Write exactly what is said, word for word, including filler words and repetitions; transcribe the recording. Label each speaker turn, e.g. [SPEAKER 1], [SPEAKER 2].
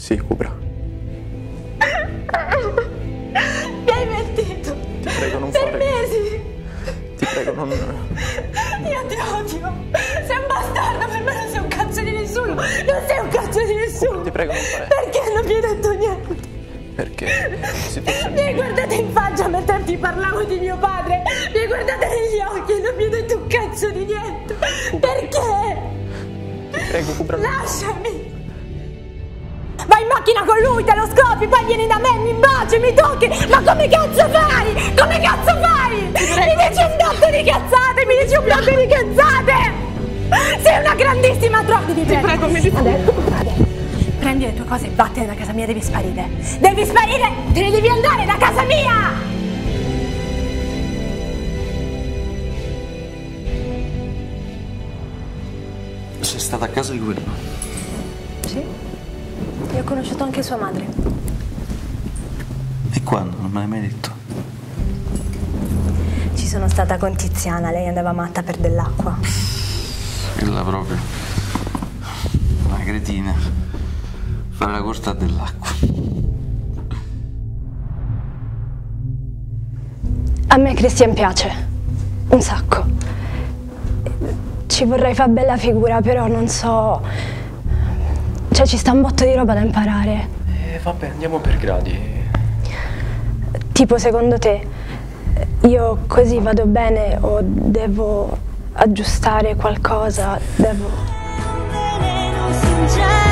[SPEAKER 1] Sì, Cupra.
[SPEAKER 2] Mi hai mentito.
[SPEAKER 1] Ti prego, non
[SPEAKER 2] per
[SPEAKER 1] fare...
[SPEAKER 2] mesi.
[SPEAKER 1] Ti prego, non...
[SPEAKER 2] Io ti odio. Sei un bastardo, per me non sei un cazzo di nessuno. Non sei un cazzo di nessuno.
[SPEAKER 1] Ti prego, non fare...
[SPEAKER 2] Perché non mi hai detto niente?
[SPEAKER 1] Perché? Situazione...
[SPEAKER 2] Mi hai guardato in faccia mentre ti parlavo di mio padre. Mi hai guardato negli occhi e non mi hai detto un cazzo di niente. Perché?
[SPEAKER 1] Ti prego, Cupra.
[SPEAKER 2] Lasciami. Vai in macchina con lui, te lo scopri, poi vieni da me, mi baci, mi tocchi. Ma come cazzo fai? Come cazzo fai? Mi dici un botto di cazzate, mi dici un botto di cazzate. Sei una grandissima troppa. Ti prego, mi dici. Adesso, adesso. Prendi le tue cose e vattene da casa mia, devi sparire. Devi sparire, te ne devi andare da casa mia.
[SPEAKER 3] Sei stata a casa di quello?
[SPEAKER 2] Sì. Io ho conosciuto anche sua madre.
[SPEAKER 3] E quando? Non me l'hai mai detto?
[SPEAKER 2] Ci sono stata con Tiziana, lei andava matta per dell'acqua.
[SPEAKER 3] Quella proprio. Una cretina. Fare la corsa dell'acqua.
[SPEAKER 4] A me Christian piace. Un sacco. Ci vorrei fare bella figura, però non so... Cioè, ci sta un botto di roba da imparare.
[SPEAKER 1] Eh, vabbè, andiamo per gradi.
[SPEAKER 4] Tipo, secondo te, io così vado bene o devo aggiustare qualcosa? Devo...